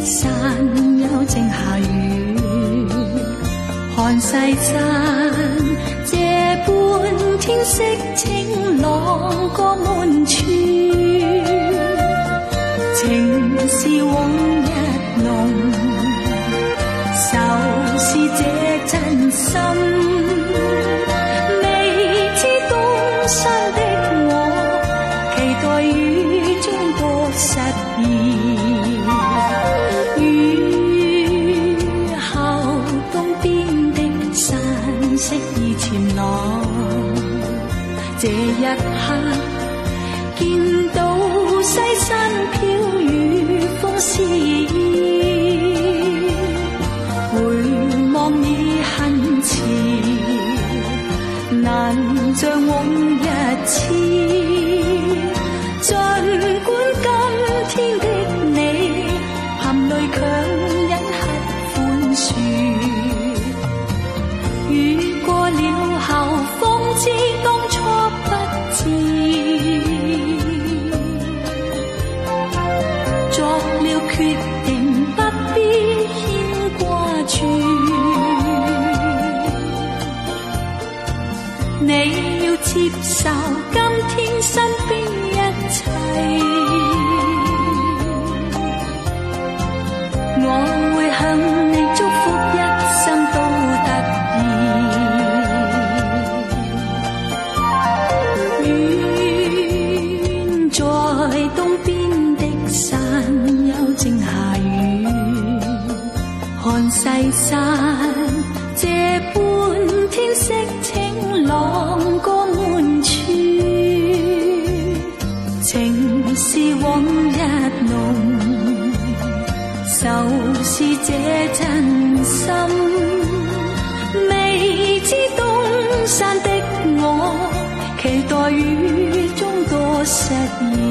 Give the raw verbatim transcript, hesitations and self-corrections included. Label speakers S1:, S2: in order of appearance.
S1: 山丘正下雨，看西山这般天色晴朗過滿處，情是往日濃，愁是這真心。未知東山的我，期待雨中多實現。雨後東邊的山色已漸朗，這一刻見到西山飄雨風絲意，回望已很遲，難像往日似。儘管今天的你含淚強忍刻寬恕，雨過了後方知當初不智，作了決定不必牽掛住，你要接受今天身邊一切，我會向你祝福一生都得意。遠在東邊的山丘正下雨，看西山這般天色晴朗過滿處，情是往日濃，愁是這真心。未知東山的我，期待雨中多實現。